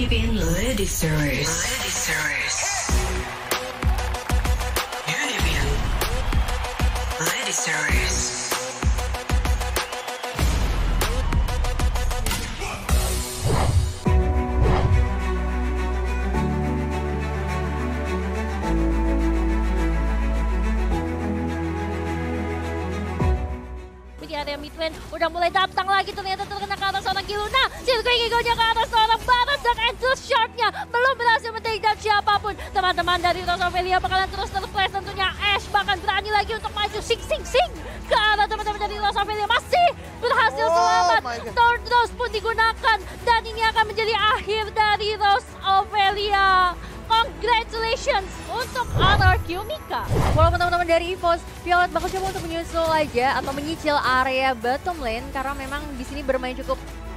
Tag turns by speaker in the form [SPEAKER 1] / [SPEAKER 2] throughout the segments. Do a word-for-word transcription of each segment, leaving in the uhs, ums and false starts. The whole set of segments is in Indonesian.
[SPEAKER 1] Philippine Lady Series. Lady Series. Union Lady Series.
[SPEAKER 2] Area mid lane udah mulai datang lagi, ternyata terkena ke arah seorang Kiluna. Silky Eagle-nya ke arah seorang Baras dan Endless Shard-nya belum berhasil men-take down siapapun. Teman-teman dari Rose of Velia bakalan terus terpress tentunya. Ash bahkan berani lagi untuk maju sing sing sing ke arah teman-teman dari Rose of Velia, masih berhasil
[SPEAKER 3] Oh
[SPEAKER 2] selamat.
[SPEAKER 3] my God.
[SPEAKER 2] Thorn Rose pun digunakan dan ini akan menjadi akhir dari Rose of Velia. Congratulations untuk R R Q Mika. Walaupun teman-teman dari EVOS, Violet bakal coba untuk menyusul aja atau menyicil area bottom lane karena memang di sini bermain cukup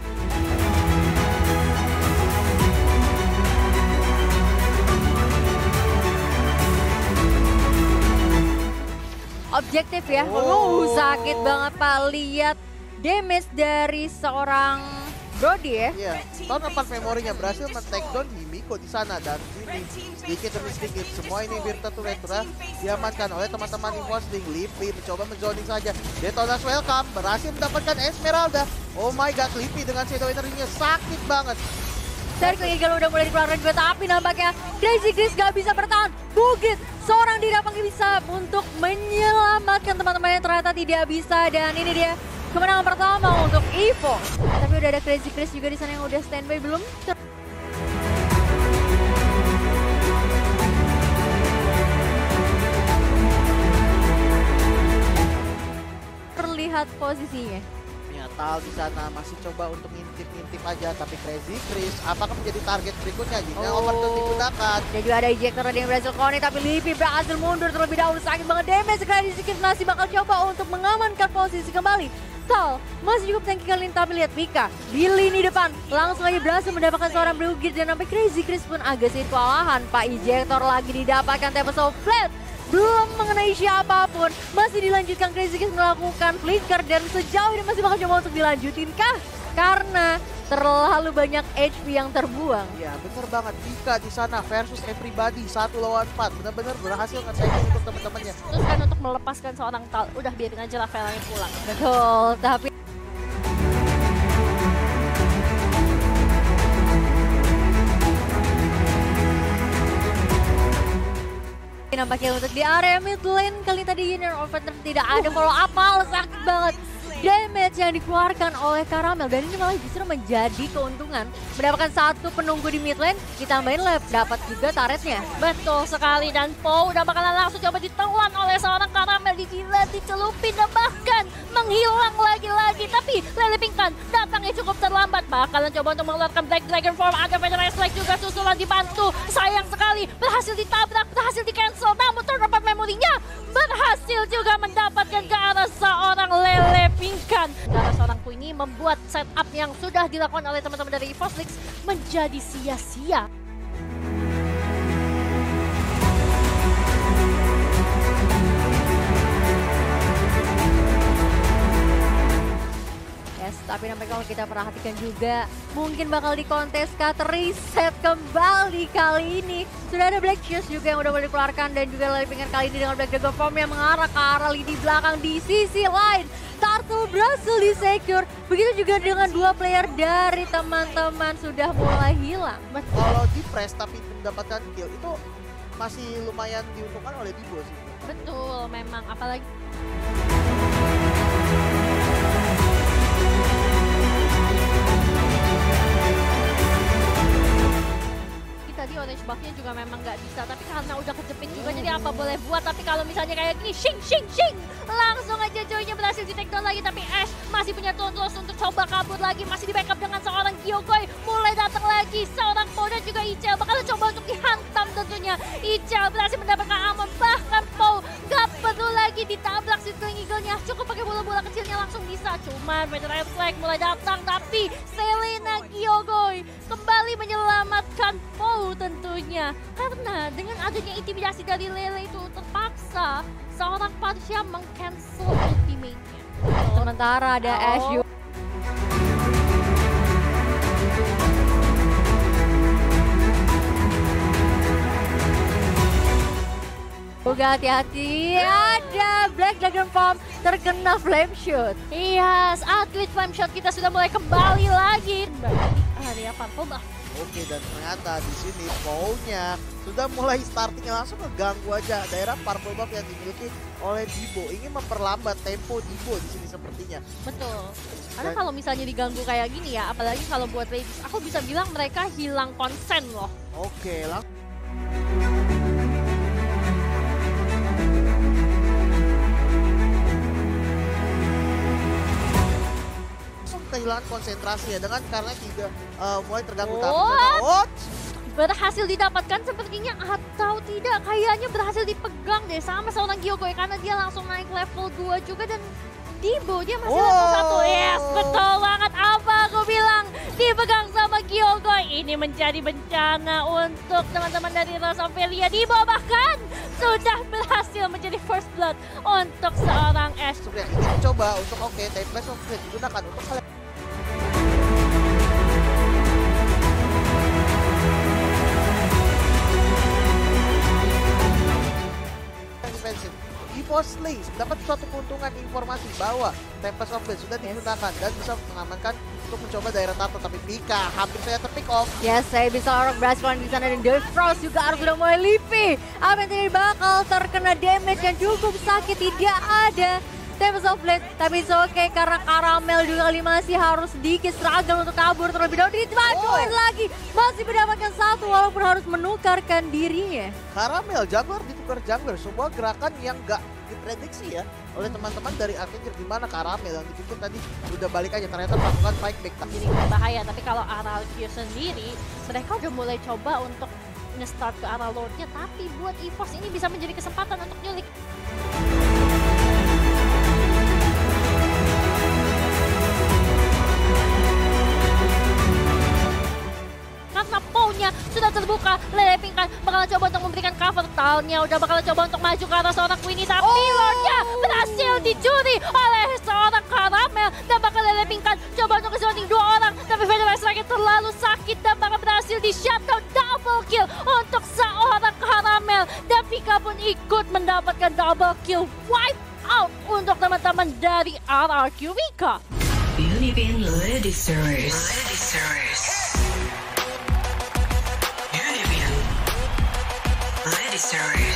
[SPEAKER 2] objektif ya.
[SPEAKER 3] Oh.
[SPEAKER 2] Uh, sakit banget Pak, lihat damage dari seorang Brody ya.
[SPEAKER 3] Iya, tahun empat memorinya berhasil men-take down Himiko di sana dan ini sedikit demi sedikit semua ini Virtua Turetura diamankan oleh teman-teman EVOS. Lipi mencoba menzoning saja. Detonas welcome berhasil mendapatkan Esmeralda. Oh my god, Lipi dengan shadow energinya sakit banget.
[SPEAKER 2] Silky Eagle udah mulai dikeluarkan juga, tapi nampaknya Crazy Chris gak bisa bertahan. Bugis seorang diri apakah bisa untuk menyelamatkan teman-teman yang ternyata tidak bisa, dan ini dia kemenangan pertama untuk EVOS. Tapi udah ada Crazy Chris juga di sana yang udah standby belum ter terlihat posisinya.
[SPEAKER 3] Tal di sana masih coba untuk ngintip-ngintip aja, tapi Crazy Chris apakah menjadi target berikutnya jika
[SPEAKER 2] Oh.
[SPEAKER 3] overkill digunakan.
[SPEAKER 2] Dan juga ada ejector yang berhasil connect, tapi Lipi berhasil mundur terlebih dahulu. Sakit banget damage. Crazy Chris masih bakal coba untuk mengamankan posisi kembali. Tal masih cukup tanky kali ini, tapi lihat Mika di lini depan langsung aja berhasil mendapatkan seorang Brugir, dan sampai Crazy Chris pun agak sedikit kewalahan. Pak, ejector lagi didapatkan, Tempest of Flat belum mengenai siapapun. Masih dilanjutkan, Crazy Chris melakukan flicker dan sejauh ini masih bakal coba untuk dilanjutin kah? Karena terlalu banyak H P yang terbuang.
[SPEAKER 3] Ya bener banget, Mika di sana versus everybody satu lawan empat, benar-benar berhasil nge-saving untuk teman-temannya.
[SPEAKER 2] Terus kan untuk melepaskan seorang Tal, udah biarin aja Rafael yang pulang. Betul, tapi nampaknya untuk di area mid lane kali tadi Union Overturn tidak ada follow up, malah sakit banget damage yang dikeluarkan oleh Karamel, dan ini malah justru menjadi keuntungan mendapatkan satu penunggu di mid lane, ditambahin lab dapat juga turretnya. Betul sekali, dan Po udah bakalan langsung coba ditelan oleh seorang Karamel, dijilat, dicelupin dan bahkan menghilang lagi-lagi, tapi Lele Pingkan datangnya cukup terlambat, bakalan coba untuk mengeluarkan Black Dragon Form. Ada Federation Flag juga susulan dibantu, sayang sekali berhasil ditabrak, berhasil di cancel, namun terdapat memorinya berhasil juga mendapatkan ke arah seorang Lele Pingkan. Ke arah seorang Ku ini membuat setup yang sudah dilakukan oleh teman-teman dari EVOS League menjadi sia-sia. Yes, tapi nampaknya kalau kita perhatikan juga mungkin bakal dikonteskan, reset kembali kali ini. Sudah ada Black Shoes juga yang udah boleh dikeluarkan, dan juga Lele Pingkan kali ini dengan Black Dragon Form yang mengarah ke arah lini belakang di sisi lain. Turtle berhasil di-secure, begitu juga dengan dua player dari teman-teman sudah mulai hilang.
[SPEAKER 3] Kalau di press tapi mendapatkan kill itu masih lumayan diuntungkan oleh Bibo sih.
[SPEAKER 2] Betul, memang apalagi tadi orange buff-nya juga memang nggak bisa, tapi karena udah kejepit juga jadi apa boleh buat. Tapi kalau misalnya kayak gini, shing shing shing, langsung aja Joy-nya berhasil di take down lagi, tapi Ash masih punya tools untuk coba kabur lagi, masih di backup dengan seorang Kyogoi. Mulai datang lagi seorang Po dan juga Ichel, bakal coba untuk dihantam tentunya. Ichel berhasil mendapatkan aman, bahkan Po nggak perlu lagi ditabrak Silky Eagle-nya, cukup pakai bola-bola kecilnya langsung bisa. Cuman Federation Flag mulai datang, tapi Selena Kyogoi kembali menyelamatkan Po tentunya, karena dengan adanya intimidasi dari Lele itu terpaksa seorang Pasha meng-cancel ultimate-nya. Sementara ada
[SPEAKER 3] Oh.
[SPEAKER 2] Ash juga hati-hati. Ada Black Dragon Form terkena Flame Shoot. Iya, saat Twitch Flame Shot kita sudah mulai kembali lagi. Area Purple bah.
[SPEAKER 3] Oke, dan ternyata di sini Paul-nya sudah mulai startingnya langsung ngeganggu aja daerah purple buff yang dimiliki oleh Dibo. Ingin memperlambat tempo Dibo di sini sepertinya.
[SPEAKER 2] Betul. Karena
[SPEAKER 3] Dan-
[SPEAKER 2] kalau misalnya diganggu kayak gini ya, apalagi kalau buat Babies, aku bisa bilang mereka hilang konsen loh.
[SPEAKER 3] Oke, langsung. Kehilangan konsentrasi ya dengan karena juga uh, mulai terganggu tahap
[SPEAKER 2] What?
[SPEAKER 3] zona. What?
[SPEAKER 2] Berhasil didapatkan sepertinya atau tidak, kayaknya berhasil dipegang deh sama seorang Gyokoi karena dia langsung naik level dua juga dan Dibo dia masih level
[SPEAKER 3] Oh.
[SPEAKER 2] satu. Yes, betul banget apa aku bilang. Dipegang sama Gyokoi. Ini menjadi bencana untuk teman-teman dari Rosavelia. Dibo bahkan sudah berhasil menjadi first blood untuk seorang Ash.
[SPEAKER 3] Sebenarnya ingin coba untuk oke, okay, Timeless of Fate digunakan untuk kalian. Defensive. Evo Slay dapat suatu keuntungan informasi bahwa Tempest of Fate sudah digunakan dan bisa mengamankan untuk mencoba daerah tato, tapi Pika hampir saya terpick off.
[SPEAKER 2] Yes, saya bisa orang berhasil di sana dan Death Frost juga harus sudah mulai lipi. Apa yang tidak bakal terkena damage yang cukup sakit tidak ada. Tempest of Fate, tapi it's okay karena Karamel juga kali masih harus sedikit struggle untuk kabur terlebih dahulu. Dibantuin
[SPEAKER 3] Oh.
[SPEAKER 2] lagi, masih mendapatkan satu walaupun harus menukarkan dirinya.
[SPEAKER 3] Karamel jungler ditukar jungler, sebuah gerakan yang gak diprediksi ya oleh teman-teman dari Arcanger, di mana Karamel yang dipikir tadi udah balik aja ternyata melakukan fight back.
[SPEAKER 2] Jadi berbahaya, tapi kalau arah Q sendiri, mereka udah mulai coba untuk nge-start ke arah Lordnya, tapi buat EVOS ini bisa menjadi kesempatan untuk nyulik. Karena Paul-nya sudah terbuka, Lele Pingkan bakal coba untuk memberikan cover. Talnya udah bakal coba untuk maju ke arah seorang Queenie, tapi
[SPEAKER 3] Oh.
[SPEAKER 2] Lordnya berhasil dicuri oleh seorang Karamel. Dan bakal Lele Pingkan coba untuk kesulitan dua orang, tapi Federal Strike terlalu sakit dan bakal berhasil di shutdown. Double kill untuk seorang Karamel. Dan Pika pun ikut mendapatkan double kill. Wipe out untuk teman-teman dari R R Q Vika.
[SPEAKER 1] Unibeam Lady Series. Lady Series. Unibeam Lady Series.